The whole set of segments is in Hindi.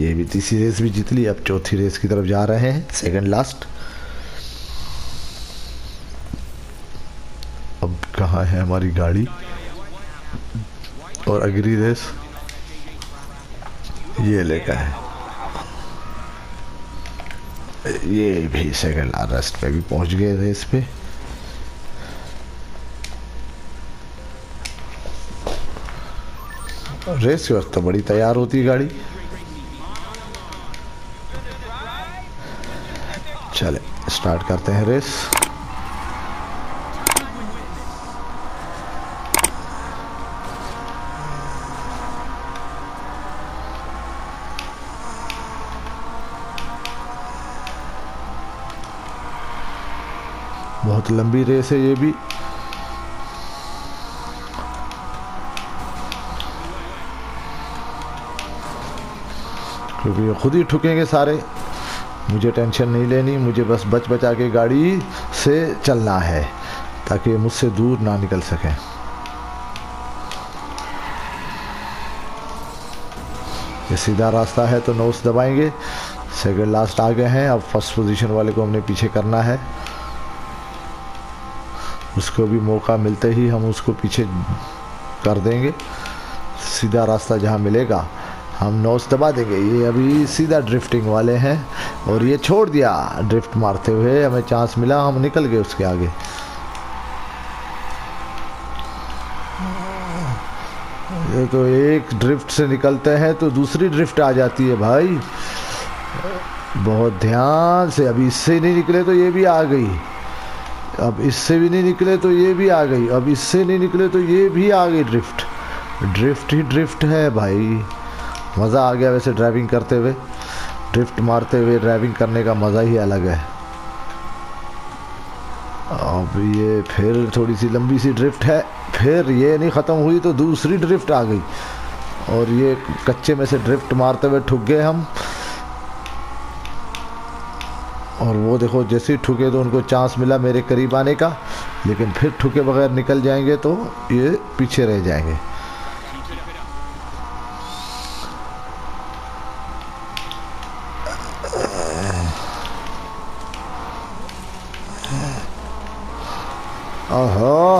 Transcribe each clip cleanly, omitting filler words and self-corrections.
ये भी तीसरी रेस भी जीत ली। अब चौथी रेस की तरफ जा रहे हैं, सेकंड लास्ट। अब कहाँ है हमारी गाड़ी? और अगली रेस ये लेकर है, ये भी सेकंड लास्ट पे भी पहुंच गए रेस पे। रेस के वक्त तो बड़ी तैयार होती है गाड़ी। चले स्टार्ट करते हैं रेस। बहुत लंबी रेस है ये भी। क्योंकि ये खुद ही ठुकेंगे सारे, मुझे टेंशन नहीं लेनी, मुझे बस बच बचा के गाड़ी से चलना है ताकि मुझसे दूर ना निकल सकें। ये सीधा रास्ता है तो नोस दबाएंगे। सेकंड लास्ट आ गए हैं। अब फर्स्ट पोजीशन वाले को हमने पीछे करना है। उसको भी मौका मिलते ही हम उसको पीछे कर देंगे। सीधा रास्ता जहाँ मिलेगा हम नोस दबा देंगे। ये अभी सीधा ड्रिफ्टिंग वाले हैं और ये छोड़ दिया ड्रिफ्ट मारते हुए। हमें चांस मिला, हम निकल गए उसके आगे। ये तो एक ड्रिफ्ट से निकलते हैं तो दूसरी ड्रिफ्ट आ जाती है भाई, बहुत ध्यान से। अभी इससे नहीं निकले तो ये भी आ गई, अब इससे भी नहीं निकले तो ये भी आ गई, अब इससे नहीं निकले तो ये भी आ गई। ड्रिफ्ट ड्रिफ्ट ही ड्रिफ्ट है भाई। मज़ा आ गया वैसे ड्राइविंग करते हुए। ड्रिफ्ट मारते हुए ड्राइविंग करने का मज़ा ही अलग है। अब ये फिर थोड़ी सी लंबी सी ड्रिफ्ट है, फिर ये नहीं ख़त्म हुई तो दूसरी ड्रिफ्ट आ गई और ये कच्चे में से ड्रिफ्ट मारते हुए ठुक गए हम। और वो देखो जैसे ही ठुके तो उनको चांस मिला मेरे करीब आने का, लेकिन फिर ठुके बगैर निकल जाएंगे तो ये पीछे रह जाएंगे। ओहो,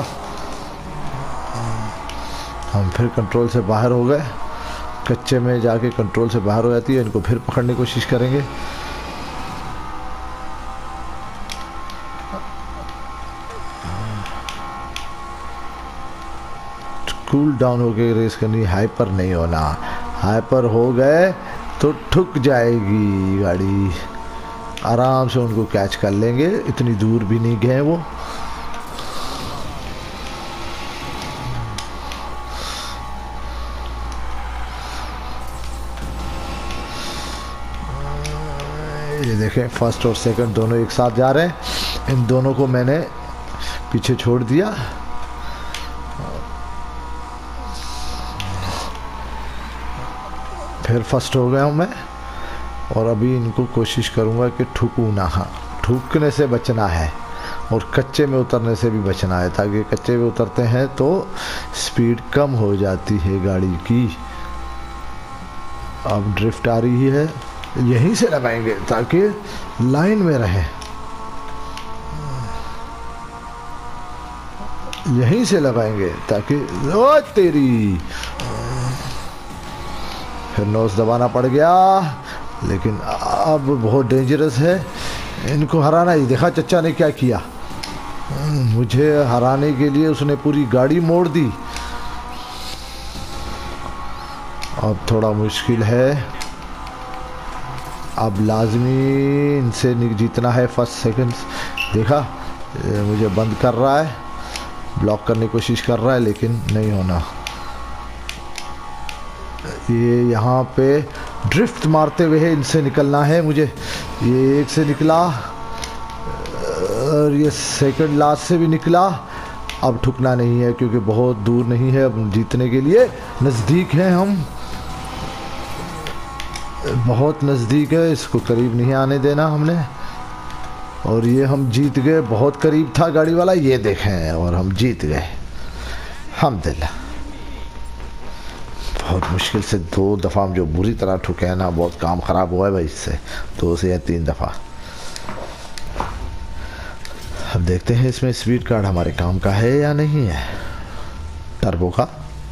हम फिर कंट्रोल से बाहर हो गए। कच्चे में जाके कंट्रोल से बाहर हो जाती है। इनको फिर पकड़ने की कोशिश करेंगे। कूल डाउन होके रेस करनी, हाइपर नहीं होना। हाइपर हो गए तो ठुक जाएगी गाड़ी। आराम से उनको कैच कर लेंगे, इतनी दूर भी नहीं गए वो। ये देखें फर्स्ट और सेकंड दोनों एक साथ जा रहे हैं। इन दोनों को मैंने पीछे छोड़ दिया। फिर फर्स्ट हो गया हूँ मैं और अभी इनको कोशिश करूँगा कि ठुकूँ ना। हाँ, ठुकने से बचना है और कच्चे में उतरने से भी बचना है, ताकि कच्चे में उतरते हैं तो स्पीड कम हो जाती है गाड़ी की। अब ड्रिफ्ट आ रही है, यहीं से लगाएंगे ताकि लाइन में रहे। यहीं से लगाएंगे ताकि ओ तेरी, फिर नोज दबाना पड़ गया। लेकिन अब बहुत डेंजरस है इनको हराना। ही देखा चचा ने क्या किया, मुझे हराने के लिए उसने पूरी गाड़ी मोड़ दी। अब थोड़ा मुश्किल है, अब लाजमी इनसे जीतना है। फर्स्ट सेकंड्स देखा मुझे बंद कर रहा है, ब्लॉक करने की कोशिश कर रहा है लेकिन नहीं होना। ये यहाँ पे ड्रिफ्ट मारते हुए इनसे निकलना है मुझे। ये एक से निकला और ये सेकंड लास्ट से भी निकला। अब ठुकना नहीं है क्योंकि बहुत दूर नहीं है, अब जीतने के लिए नज़दीक हैं हम, बहुत नज़दीक है। इसको करीब नहीं आने देना हमने और ये हम जीत गए। बहुत करीब था गाड़ी वाला, ये देखें, और हम जीत गए अल्हम्दुलिल्लाह। बहुत मुश्किल से 2 दफ़ा हम जो बुरी तरह ठुके हैं ना, बहुत काम ख़राब हुआ है भाई इससे, 2 से या 3 दफ़ा। अब देखते हैं इसमें स्पीड कार्ड हमारे काम का है या नहीं है, टर्बो का।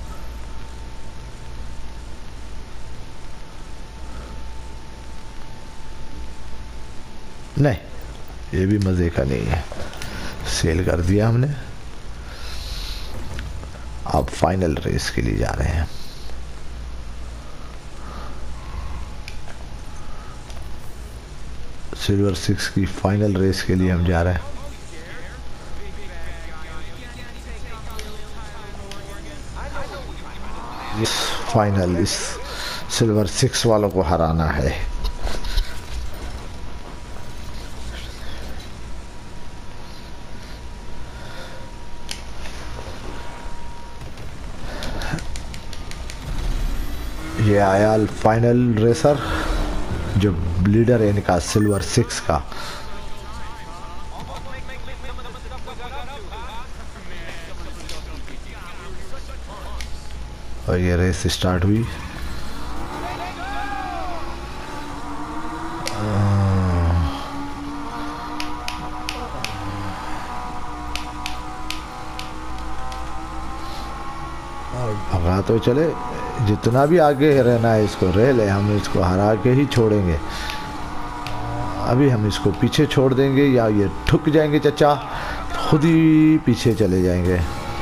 नहीं, ये भी मज़े का नहीं है, सेल कर दिया हमने। अब फाइनल रेस के लिए जा रहे हैं। सिल्वर 6 की फाइनल रेस के लिए हम जा रहे हैं। इस फाइनल इस सिल्वर 6 वालों को हराना है। ये आया फाइनल रेसर जो लीडर है इनका सिल्वर 6 का। और ये रेस स्टार्ट हुई। और भगा तो चले, जितना भी आगे रहना है इसको रह ले, हम इसको हरा के ही छोड़ेंगे। अभी हम इसको पीछे छोड़ देंगे या ये ठुक जाएंगे चचा, खुद ही पीछे चले जाएंगे।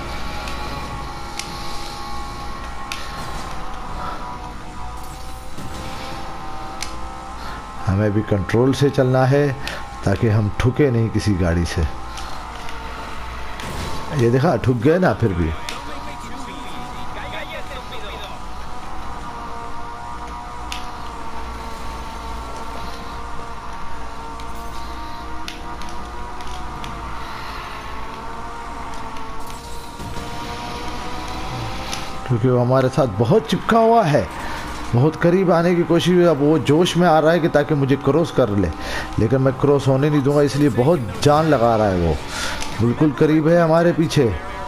हमें भी कंट्रोल से चलना है ताकि हम ठुके नहीं किसी गाड़ी से। ये देखा, ठुक गए ना फिर भी। क्योंकि वो हमारे साथ बहुत चिपका हुआ है, बहुत करीब आने की कोशिश हुई। अब वो जोश में आ रहा है कि ताकि मुझे क्रॉस कर ले, लेकिन मैं क्रॉस होने नहीं दूंगा, इसलिए बहुत जान लगा रहा है। वो बिल्कुल करीब है हमारे पीछे।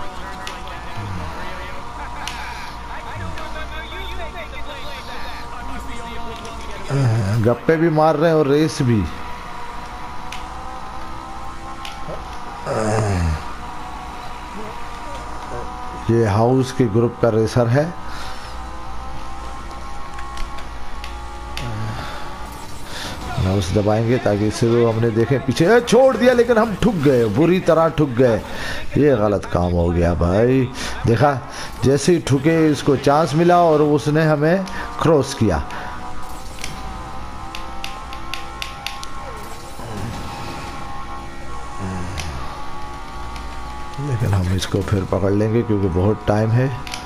गप्पे भी मार रहे हैं और रेस भी। ये हाउस के ग्रुप का रेसर है। माउस दबाएंगे ताकि इसे वो हमने देखे पीछे छोड़ दिया, लेकिन हम ठुक गए, बुरी तरह ठुक गए। ये गलत काम हो गया भाई। देखा, जैसे ही ठुके इसको चांस मिला और उसने हमें क्रॉस किया। लेकिन हम इसको फिर पकड़ लेंगे क्योंकि बहुत टाइम है।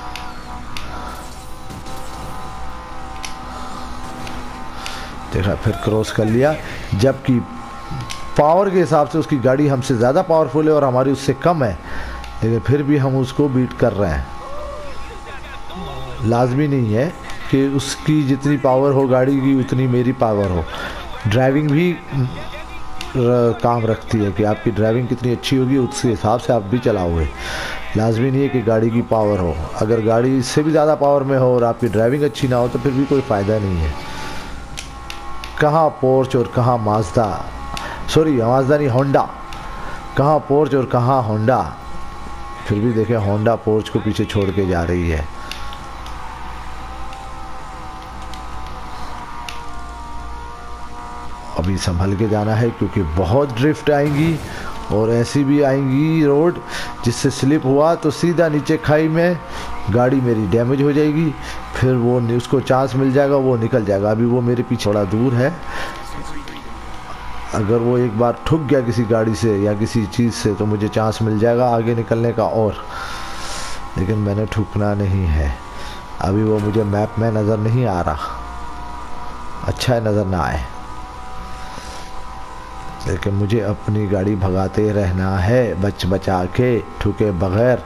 देखा, फिर क्रॉस कर लिया, जबकि पावर के हिसाब से उसकी गाड़ी हमसे ज़्यादा पावरफुल है और हमारी उससे कम है, लेकिन फिर भी हम उसको बीट कर रहे हैं। लाजमी नहीं है कि उसकी जितनी पावर हो गाड़ी की उतनी मेरी पावर हो। ड्राइविंग भी काम रखती है कि आपकी ड्राइविंग कितनी अच्छी होगी, उसके हिसाब से आप भी चलाओगे। लाजमी नहीं है कि गाड़ी की पावर हो। अगर गाड़ी इससे भी ज़्यादा पावर में हो और आपकी ड्राइविंग अच्छी ना हो तो फिर भी कोई फ़ायदा नहीं है। कहाँ पोर्च और कहाँ माज़दा, सॉरी माज़दा नहीं, होंडा। कहाँ पोर्च और कहाँ होंडा। फिर भी देखें, होंडा पोर्च को पीछे छोड़ के जा रही है। अभी संभल के जाना है क्योंकि बहुत ड्रिफ्ट आएंगी और ऐसी भी आएंगी रोड जिससे स्लिप हुआ तो सीधा नीचे खाई में गाड़ी मेरी डैमेज हो जाएगी। फिर वो उसको चांस मिल जाएगा, वो निकल जाएगा। अभी वो मेरे पीछे थोड़ा दूर है। अगर वो एक बार ठुक गया किसी गाड़ी से या किसी चीज़ से तो मुझे चांस मिल जाएगा आगे निकलने का और, लेकिन मैंने ठुकना नहीं है। अभी वो मुझे मैप में नज़र नहीं आ रहा। अच्छा है नज़र ना आए, लेकिन मुझे अपनी गाड़ी भगाते रहना है बच बचा के, ठुके बगैर।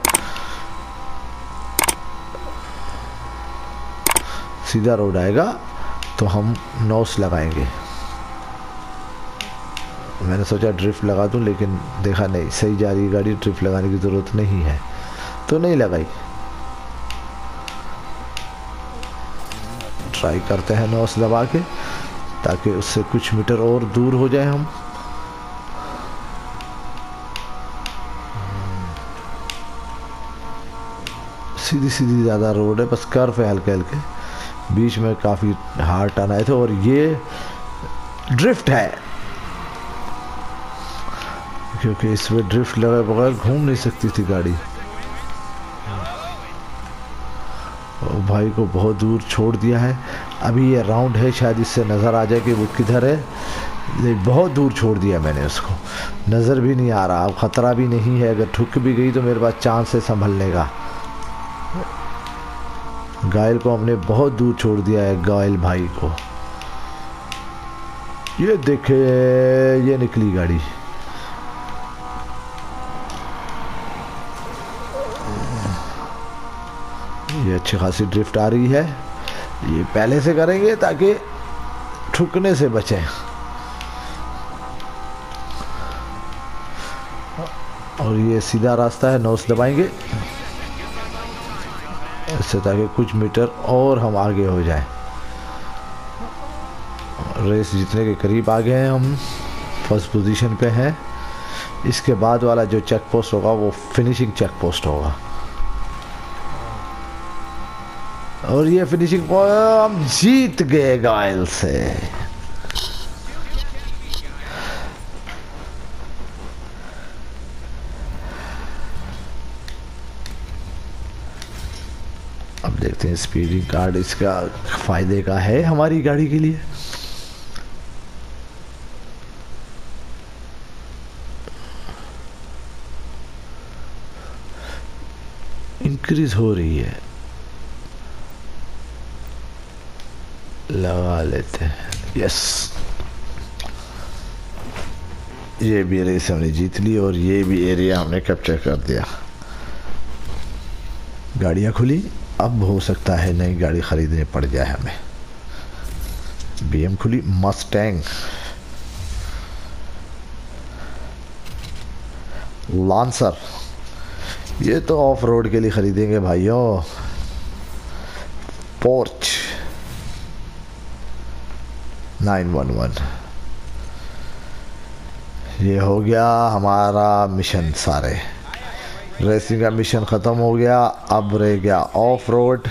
सीधा रोड आएगा तो हम नोस लगाएंगे। मैंने सोचा ड्रिफ्ट लगा दूं, लेकिन देखा नहीं, सही जा रही गाड़ी, ड्रिफ्ट लगाने की ज़रूरत नहीं है तो नहीं लगाई। ट्राई करते हैं नॉस दबा के, ताकि उससे कुछ मीटर और दूर हो जाए हम। सीधी सीधी ज़्यादा रोड है, बस कर्व है हल्के हल्के, बीच में काफ़ी हार्ड टर्न आए थे। और ये ड्रिफ्ट है, क्योंकि इसमें ड्रिफ्ट लगे बगैर घूम नहीं सकती थी गाड़ी। और भाई को बहुत दूर छोड़ दिया है। अभी ये राउंड है, शायद इससे नज़र आ जाए कि वो किधर है। बहुत दूर छोड़ दिया मैंने उसको, नज़र भी नहीं आ रहा। अब ख़तरा भी नहीं है, अगर ठुक भी गई तो मेरे पास चांस है संभलने का। गायल को हमने बहुत दूर छोड़ दिया है, गायल भाई को। ये देखे, ये निकली गाड़ी। ये अच्छी खासी ड्रिफ्ट आ रही है। ये पहले से करेंगे ताकि ठुकने से बचें। और ये सीधा रास्ता है, नोस दबाएंगे इससे, ताकि कुछ मीटर और हम आगे हो जाए। रेस जीतने के करीब आ गए हैं हम, फर्स्ट पोजीशन पे हैं। इसके बाद वाला जो चेक पोस्ट होगा वो फिनिशिंग चेक पोस्ट होगा। और ये फिनिशिंग पॉइंट हम जीत गए गायल से। अब देखते हैं स्पीडिंग कार्ड इसका फायदे का है हमारी गाड़ी के लिए। इंक्रीज हो रही है, लगा लेते हैं। यस, ये भी रेस हमने जीत ली और ये भी एरिया हमने कैप्चर कर दिया। गाड़ियाँ खुली, अब हो सकता है नई गाड़ी खरीदनी पड़ जाए हमें। बीएम खुली, मस्टैंग, लांसर, ये तो ऑफ रोड के लिए खरीदेंगे भाइयों। पोर्च 911, ये हो गया हमारा मिशन। सारे रेसिंग का मिशन ख़त्म हो गया। अब रह गया ऑफ रोड,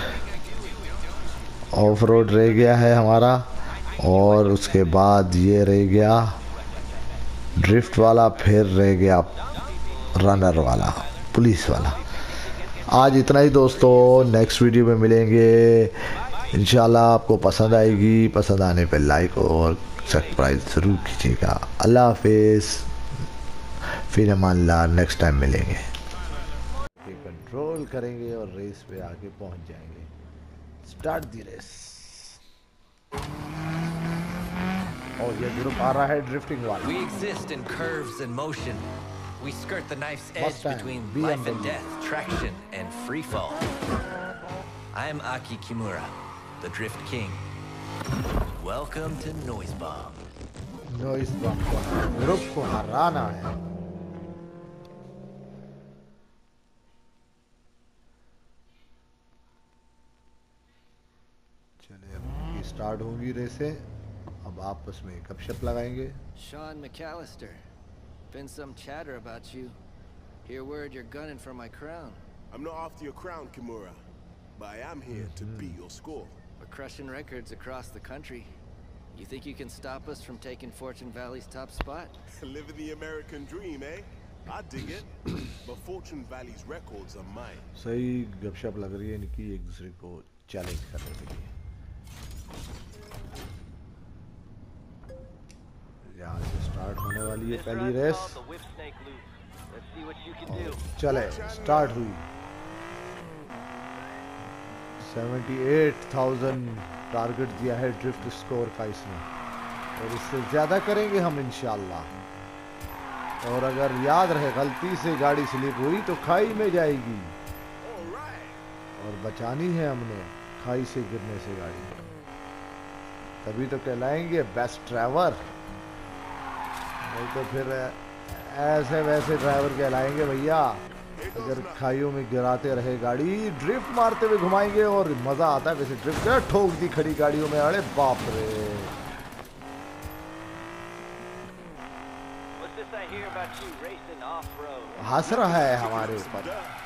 ऑफ रोड रह गया है हमारा। और उसके बाद ये रह गया ड्रिफ्ट वाला, फिर रह गया रनर वाला, पुलिस वाला। आज इतना ही दोस्तों, नेक्स्ट वीडियो में मिलेंगे इंशाल्लाह। आपको पसंद आएगी, पसंद आने पे लाइक और सब्सक्राइब ज़रूर कीजिएगा। अल्लाह हाफिज़, फिर अमान ला, नेक्स्ट टाइम मिलेंगे। कंट्रोल करेंगे और रेस पे आगे पहुंच जाएंगे। स्टार्ट दी रेस। और ये ग्रुप आ रहा है ड्रिफ्टिंग वाला। We exist in curves and motion. We skirt the knife's edge Mustang, between BMW. life and death, traction and free fall. I am Aki Kimura, the Drift King. Welcome to Noise Bomb. Noise bomb को ग्रुप को हराना है। चलिए, अब स्टार्ट होंगी रेसें। अब आपस में गपशप लगाएंगे। Sean McAllister. Been some chatter about you. Hear word you're gunning for my crown. I'm not after your crown, Kimura, but I am here to beat your score. We're crushing records across the country. You think you can stop us from taking Fortune Valley's top spot? Living the American dream, eh? I dig it. But Fortune Valley's records are mine. सही गपशप लग रही है इनकी, एक दूसरे को चैलेंज करने के लिए। यहाँ से स्टार्ट होने वाली है पहली रेस। चले, स्टार्ट हुई। 78,000 टारगेट दिया है ड्रिफ्ट स्कोर का इसने, और इससे ज़्यादा करेंगे हम इंशाल्लाह। और अगर याद रहे, गलती से गाड़ी स्लिप हुई तो खाई में जाएगी, और बचानी है हमने खाई से गिरने से गाड़ी, तभी तो कहलाएंगे बेस्ट ड्राइवर। नहीं तो फिर ऐसे वैसे ड्राइवर कहलाएंगे भैया। अगर खाइयों में गिराते रहे गाड़ी, ड्रिफ्ट मारते हुए घुमाएंगे और मजा आता है वैसे ड्रिफ्ट कर। ठोक दी खड़ी गाड़ियों में, अरे बाप रे। हंस रहा है हमारे ऊपर।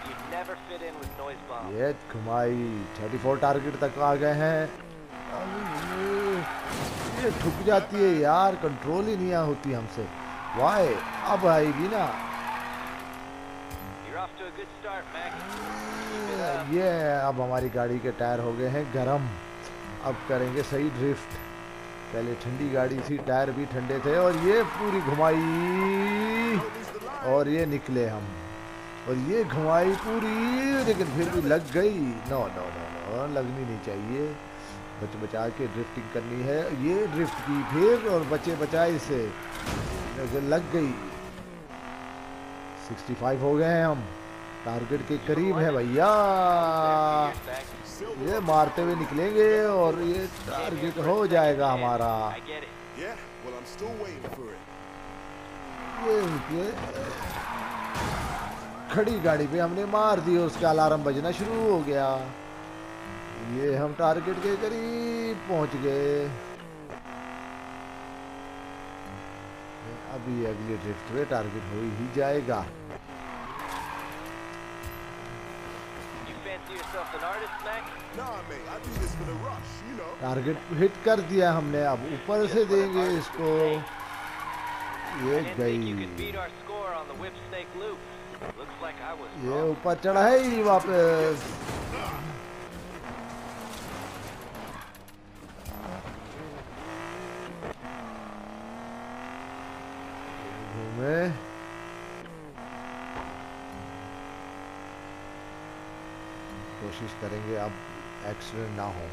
ये घुमाई 34 टारगेट तक आ गए हैं। ये ठुक जाती है यार, कंट्रोल ही नहीं होती हमसे। वाई अब आएगी ना। ये अब हमारी गाड़ी के टायर हो गए हैं गरम, अब करेंगे सही ड्रिफ्ट। पहले ठंडी गाड़ी थी, टायर भी ठंडे थे। और ये पूरी घुमाई और ये निकले हम, और ये घुमाई पूरी, लेकिन फिर भी लग गई। नो नो नो नो, लगनी नहीं चाहिए। बच बचा के ड्रिफ्टिंग करनी है। ये ड्रिफ्ट की फिर और बचे बचाए से लग गई। 65 हो गए हैं हम, टारगेट के करीब है भैया। ये मारते हुए निकलेंगे और ये टारगेट हो जाएगा हमारा। ये खड़ी गाड़ी पे हमने मार दी, उसका अलार्म बजना शुरू हो गया। ये हम टारगेट के करीब पहुंच गए। अभी अगले ड्रिफ्ट में टारगेट हो ही जाएगा। टारगेट हिट कर दिया हमने, अब ऊपर से देंगे इसको। ये गई, ये ऊपर चढ़ा ही वापस। घूमे, कोशिश करेंगे अब एक्सीडेंट ना हो।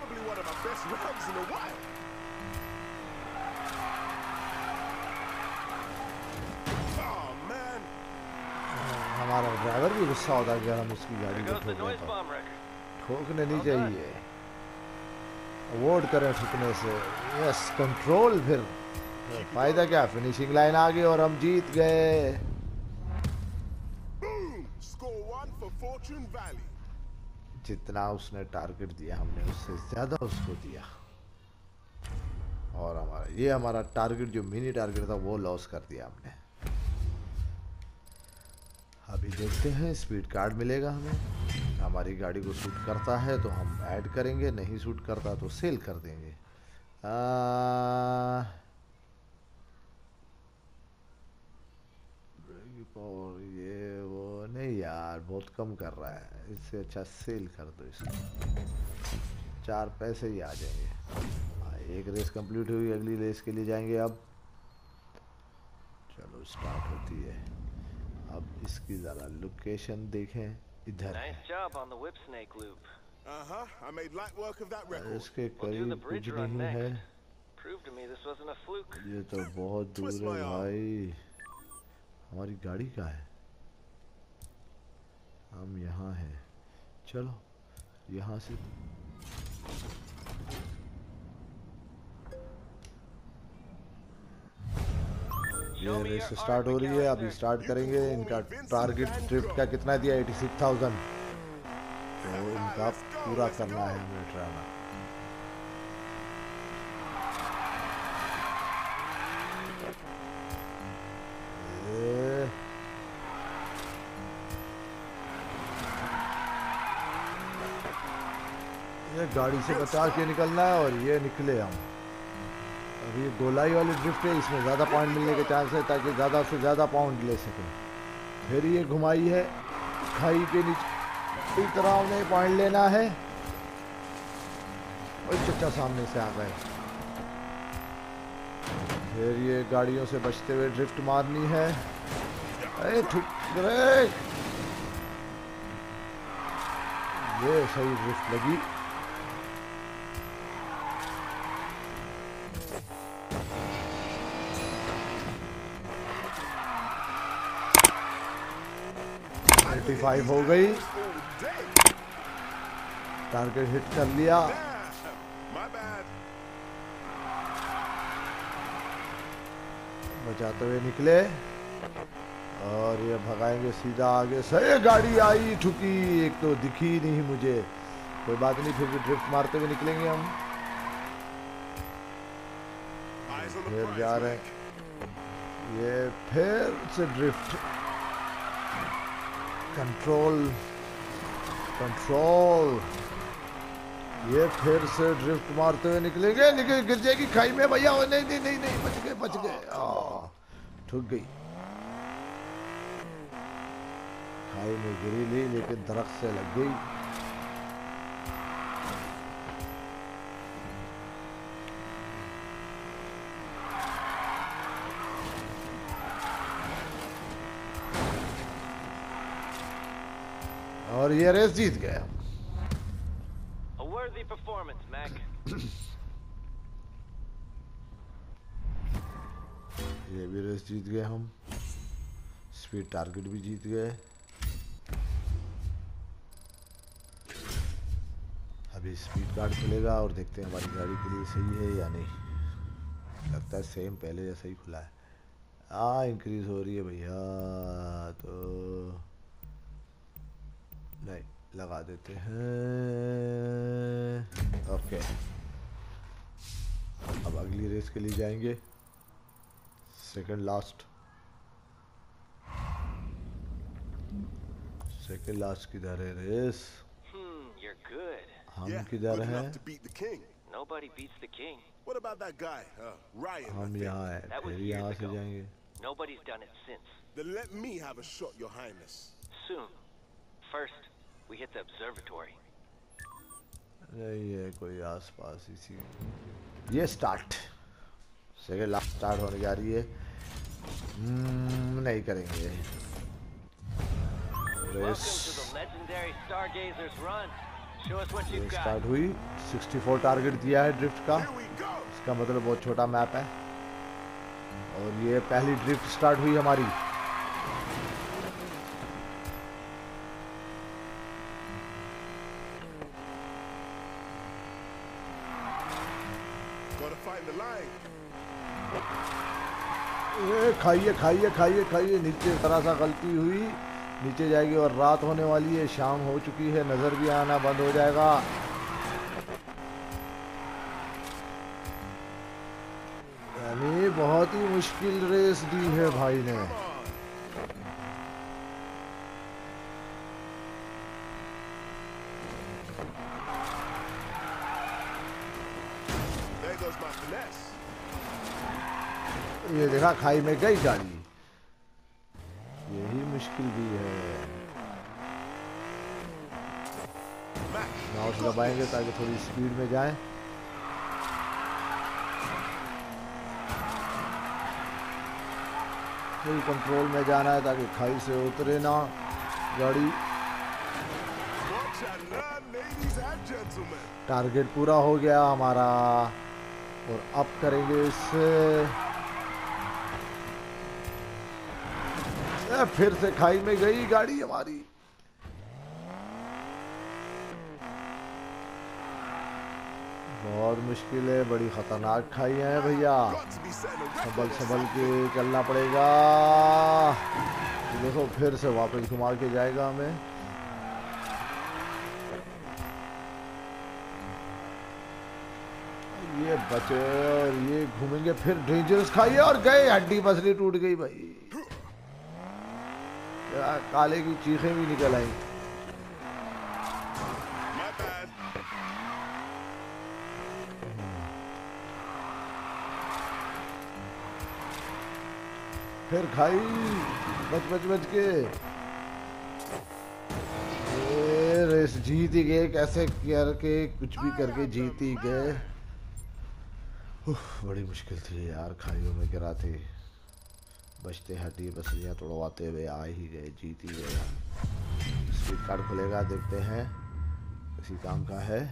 हमारा ड्राइवर भी गुस्सा होता है अगर हम उसकी गाड़ी को ठोकें तो। ठोकने नहीं चाहिए, अवॉइड करें ठुकने से। Yes, control. फिर फायदा क्या, फिनिशिंग लाइन आ गई और हम जीत गए। जितना उसने टारगेट दिया हमने उससे ज्यादा उसको दिया, और हमारा टारगेट जो मिनी टारगेट था वो लॉस कर दिया हमने। अभी देखते हैं, स्पीड कार्ड मिलेगा हमें। हमारी गाड़ी को सूट करता है तो हम ऐड करेंगे, नहीं सूट करता तो सेल कर देंगे। और ये वो नहीं यार, बहुत कम कर रहा है, इससे अच्छा सेल कर दो इसको, 4 पैसे ही आ जाएंगे। एक रेस कंप्लीट हुई, अगली रेस के लिए जाएंगे अब। चलो स्टार्ट होती है। अब इसकी जरा लोकेशन देखें, इधर है। इसके करीब कुछ नहीं है, ये तो बहुत दूर है भाई। हमारी गाड़ी कहाँ है? हम यहाँ हैं। चलो यहाँ से ये रेस स्टार्ट हो रही है, अभी स्टार्ट करेंगे। इनका टारगेट ड्रिफ्ट का कितना दिया? 86,000। तो इनका पूरा करना है हमें ट्रायल। ये गाड़ी से बचा के निकलना है और ये निकले हम। अभी गोलाई वाली ड्रिफ्ट है, इसमें ज़्यादा पॉइंट मिलने के चांस है ताकि ज़्यादा से ज़्यादा पॉइंट ले सकें। फिर ये घुमाई है खाई के नीचे, इस तरह उन्हें पॉइंट लेना है। और चच्चा सामने से आ गए। फिर ये गाड़ियों से बचते हुए ड्रिफ्ट मारनी है। अरे ब्रेक, ये सही ड्रिफ्ट लगी। फाइव हो गई, टारगेट हिट कर लिया। बचाते हुए निकले और ये भगाएंगे सीधा आगे से। ये गाड़ी आई ठुकी, एक तो दिखी नहीं मुझे। कोई बात नहीं, फिर भी ड्रिफ्ट मारते हुए निकलेंगे हम। फिर जा रहे हैं, ये फिर से ड्रिफ्ट। कंट्रोल कंट्रोल, ये फिर से ड्रिफ्ट मारते हुए निकलेंगे। गिर जाएगी खाई में भैया। नहीं नहीं नहीं नहीं, बच गए बच गए। ठुक गई, खाई में गिरी ली लेकिन दरख्त से लग गई। और ये रेस जीत गया। A worthy performance, Mac. ये भी रेस जीत गए हम। स्पीड टारगेट भी जीत गए। अभी स्पीड कार्ड खुलेगा और देखते हैं हमारी गाड़ी के लिए सही है या नहीं। लगता है सेम पहले जैसा ही खुला है। इंक्रीज हो रही है भैया, तो नहीं लगा देते हैं। ओके, अब अगली रेस के लिए जाएंगे। सेकंड लास्ट किधर है रेस? You're good. हम किधर हैं? Nobody beats the king. What about that guy, Ryan? हम यहाँ हैं, That was फिर years यहाँ से ago. जाएंगे। Nobody's done it since. Then let me have a shot, Your Highness. Soon. First, we hit the observatory. नहीं है कोई आसपास इसी। ये स्टार्ट, सेकंड लास्ट स्टार्ट होने जा रही है। नहीं करेंगे race. Welcome to the legendary Stargazer's Run. Show us what you've got. Start हुई। 64 टारगेट दिया है ड्रिफ्ट का। Here we go. इसका मतलब बहुत छोटा मैप है। और ये पहली ड्रिफ्ट स्टार्ट हुई हमारी। Gotta find the line. खाइए खाइए खाइए खाइए। नीचे जरा सा गलती हुई, नीचे जाएगी और रात होने वाली है। शाम हो चुकी है, नजर भी आना बंद हो जाएगा। यानी बहुत ही मुश्किल रेस दी है भाई ने। There goes my finesse. ये देखा, खाई में गई गाड़ी। यही मुश्किल भी है। माउस दबाएंगे ताकि थोड़ी स्पीड में जाए। फुल कंट्रोल में जाना है ताकि खाई से उतरे ना गाड़ी। Watch and learn, ladies and gentlemen. Target पूरा हो गया हमारा और अब करेंगे इससे। फिर से खाई में गई गाड़ी हमारी। बहुत मुश्किल है, बड़ी खतरनाक खाई है भैया। Got to be setting a record. संभल संभल के चलना पड़ेगा। देखो फिर से वापस घुमा के जाएगा हमें। ये बचे और ये घूमेंगे फिर डेंजरस खाई है और गए। हड्डी पसली टूट गई भाई। काले की चीखें भी निकल आई। My bad. फिर खाई, बच के ये रेस जीत ही गए। कैसे करके कुछ भी करके जीत ही गए। बड़ी मुश्किल थी यार, खाइयों में गिरा थे। बचते हड्डी बसलियाँ तोड़वाते हुए आ ही गए, जीत ही गए। स्पीड कार्ड खुलेगा, देखते हैं किसी काम का है।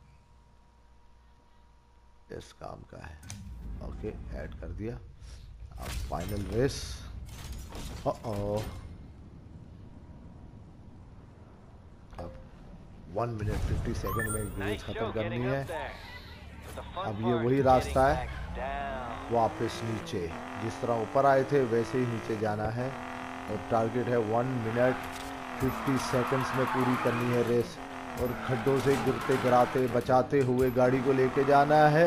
इस काम का है। ओके, ऐड कर दिया। अब फाइनल रेस। अब 1 मिनट 50 सेकंड में रेस खत्म करनी है। अब ये वही रास्ता है, वापस नीचे। जिस तरह ऊपर आए थे वैसे ही नीचे जाना है और टारगेट है 1 मिनट 50 सेकंड्स में पूरी करनी है रेस, और खड्डों से गिरते गिराते बचाते हुए गाड़ी को लेके जाना है।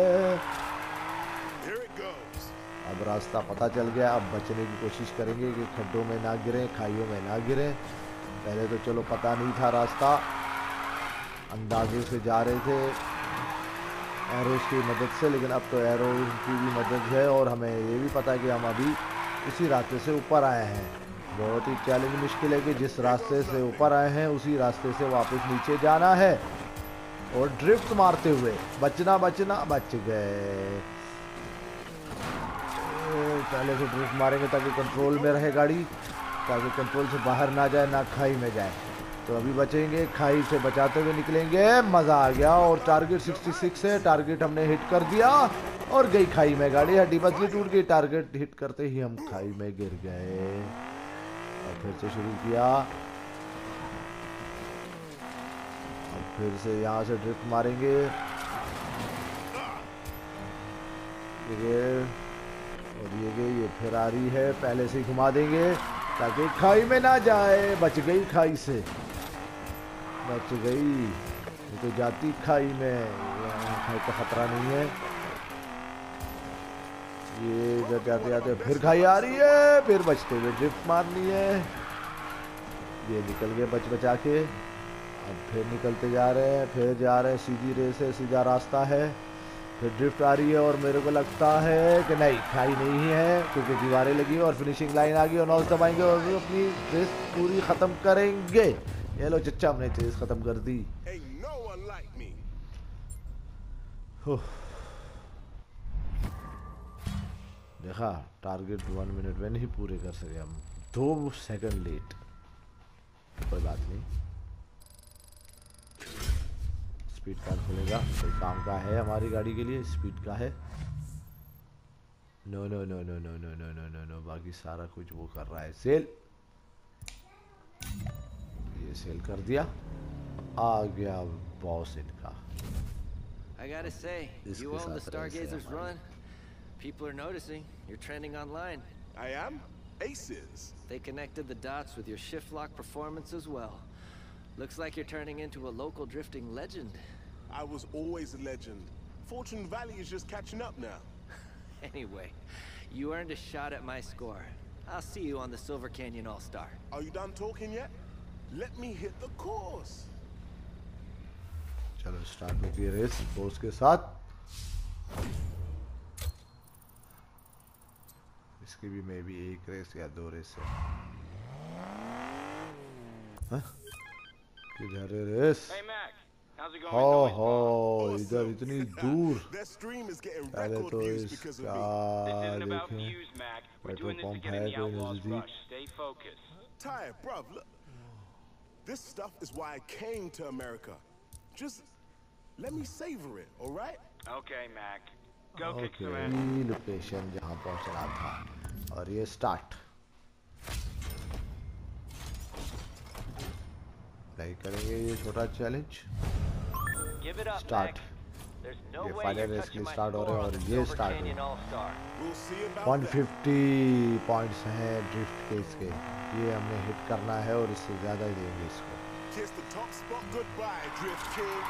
अब रास्ता पता चल गया, अब बचने की कोशिश करेंगे कि खड्डों में ना गिरें, खाइयों में ना गिरें। पहले तो चलो पता नहीं था रास्ता, अंदाजे से जा रहे थे एरोस की मदद से, लेकिन अब तो एरो की भी मदद है और हमें ये भी पता है कि हम अभी इसी रास्ते से ऊपर आए हैं। बहुत ही चैलेंज मुश्किल है कि जिस रास्ते से ऊपर आए हैं उसी रास्ते से वापस नीचे जाना है, और ड्रिफ्ट मारते हुए बचना बच गए। पहले से ड्रिफ्ट मारेंगे ताकि कंट्रोल में रहे गाड़ी, ताकि कंट्रोल से बाहर ना जाए, ना खाई में जाए। तो अभी बचेंगे, खाई से बचाते हुए निकलेंगे। मज़ा आ गया, और टारगेट 66 है, टारगेट हमने हिट कर दिया और गई खाई में गाड़ी, हड्डी पसली टूट गई। टारगेट हिट करते ही हम खाई में गिर गए, और फिर से शुरू किया। अब फिर से यहाँ से ड्रिफ्ट मारेंगे, और ये फिर आ रही है, पहले से ही घुमा देंगे ताकि खाई में ना जाए। बच गई खाई से, बच गई, ये तो जाती खाई में, खाई का खतरा नहीं है। ये इधर जाते जाते फिर खाई आ रही है, फिर बचते हुए ड्रिफ्ट मारनी है। ये निकल गए बचा के, अब फिर निकलते जा रहे हैं, फिर जा रहे हैं। सीधी रेस है, सीधा रास्ता है, फिर ड्रिफ्ट आ रही है, और मेरे को लगता है कि नहीं, खाई नहीं है क्योंकि दीवारें लगी और फिनिशिंग लाइन आ गई, और नॉज दबाएंगे और अपनी रेस पूरी ख़त्म करेंगे। ये लो चच्चा, हमने रेस ख़त्म कर दी। देखा, टारगेट 1 मिनट में नहीं पूरे कर सके हम, 2 सेकंड लेट। कोई बात नहीं, स्पीड कार्ड खुलेगा, कोई काम का है हमारी गाड़ी के लिए, स्पीड का है। No no no no no no no no no no, बाकी सारा कुछ वो कर रहा है। सेल, ये सेल कर दिया, आ गया बॉस इनका। I gotta say, you own the Stargazer's run. People are noticing. You're trending online. I am? Aces. They connected the dots with your shift lock performance as well. Looks like you're turning into a local drifting legend. I was always a legend. Fortune Valley is just catching up now. Anyway, you earned a shot at my score. I'll see you on the Silver Canyon All-Star. Are you done talking yet? Let me hit the course. चलो स्टार्ट होती है रेस बॉस के साथ। इसकी भी मे भी 1 रेस या 2 रेस है। हाँ? किधर है रेस? हो इधर इतनी दूर। पहले तो इसका देखें, पेट्रोल पंप है कोई नजदीक। Ty, bruv, look. This stuff is why I came to America. Just let me savor it, all right? Okay, Mac. Go kick some ass. Location जहाँ पहुँचना था, और ये स्टार्ट नहीं करेंगे ये छोटा चैलेंज। स्टार्ट, ये फाइनल रेस के लिए स्टार्ट हो रहे हैं, और ये स्टार्ट है। 150 पॉइंट्स हैं ड्रिफ्ट के इसके, ये हमने हिट करना है और इससे ज़्यादा ही देंगे इसको। Kiss the top spot goodbye, Drift King.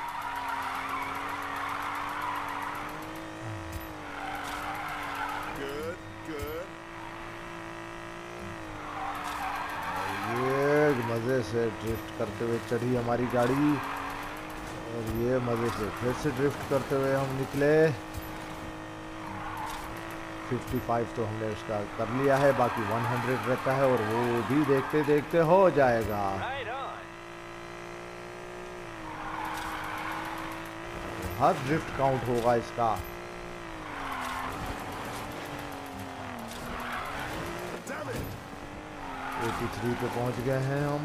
Good, good. ये मज़े से ड्रिफ्ट करते हुए चढ़ी हमारी गाड़ी, और ये मज़े से फिर से ड्रिफ्ट करते हुए हम निकले। 55 तो हमने उसका कर लिया है, बाकी 100 रहता है, और वो भी देखते देखते हो जाएगा। हर ड्रिफ्ट काउंट होगा इसका। 83 पे पहुंच गए हैं हम,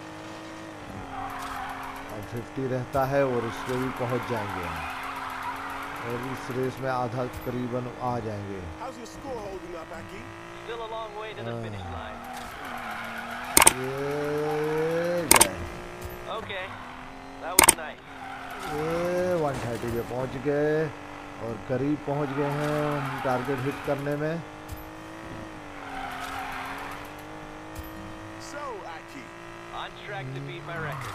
और 50 रहता है, और उसको भी पहुंच जाएंगे हम, और इस रेस में आधा करीबन आ जाएंगे। How's your score holding up, Aki? Still a long way to the finish line. ये गए। Okay, that was nice. ये 130 पे पहुंच गए, और करीब पहुंच गए हैं हम टारगेट हिट करने में। On track to beat my record.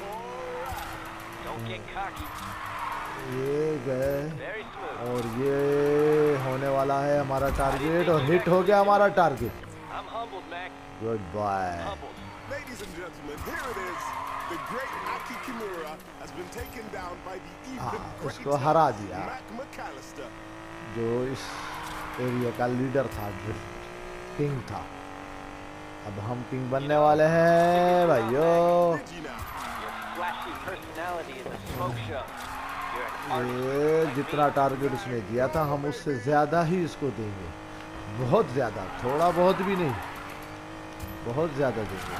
Don't get cocky. ये गए Very smooth. और ये होने वाला है हमारा टारगेट और हिट हो गया हमारा टारगेट। I'm humbled, Mac. Good bye. Humbled. Ladies and gentlemen, here it is. The great Aki Kimura has been taken down by the even उसको हरा दिया Mac McAllister. जो इस एरिया का लीडर था, ड्रिफ्ट किंग था। अब हम किंग बनने वाले हैं भाइयों। Did you now? Your flashy personality is a smoke show. You're an artist. ये जितना टारगेट उसने दिया था हम उससे ज्यादा ही इसको देंगे, बहुत ज्यादा, थोड़ा बहुत भी नहीं, बहुत ज्यादा देंगे।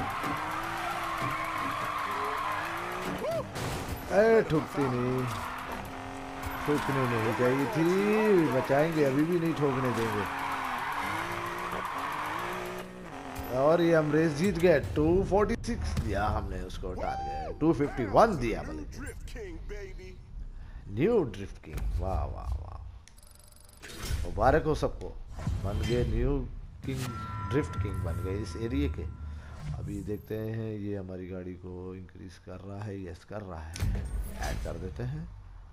ए ठुकती नहीं, ठुकने नहीं चाहिए थी, बचाएंगे, अभी भी नहीं ठोकने देंगे। और ये हम रेस जीत गए। 246 दिया हमने उसको टारगेट, 251 दिया बल्कि। Drift King, baby. New drift king, वाह वाह वाह, मुबारक हो सबको, बन गए न्यू किंग, ड्रिफ्ट किंग बन गए इस एरिया के। अभी देखते हैं ये हमारी गाड़ी को इंक्रीज कर रहा है, यस कर रहा है, ऐड कर देते हैं।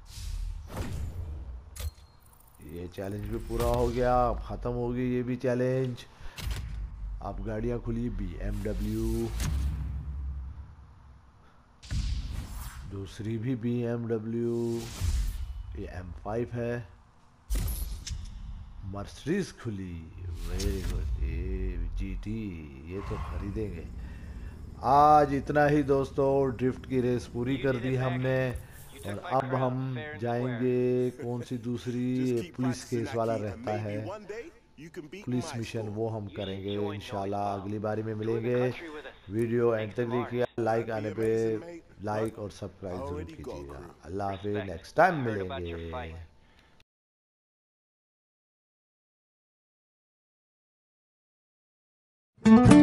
ये चैलेंज भी पूरा हो गया, ख़त्म हो गई ये भी चैलेंज। अब गाड़ियाँ खुली BMW, दूसरी भी BMW, ये M5 है, मर्सिडीज खुली, वेरी गुड, ये GT, ये तो खरीदेंगे। आज इतना ही दोस्तों, ड्रिफ्ट की रेस पूरी कर दी हमने और अब हम जाएंगे कौन सी दूसरी Just keep police case practicing, वाला Aki, and रहता maybe है, one day you can beat police my mission, score. वो हम करेंगे इंशाल्लाह अगली बारी में Touring the मिलेंगे। country with us. Video end तक देखिए, लाइक That'd आने be पे amazing, mate. लाइक But और सब्सक्राइब जरूर already got कीजिएगा। crew. अल्लाह हाफिज़, Respect. Next time I heard about your मिलेंगे। fight.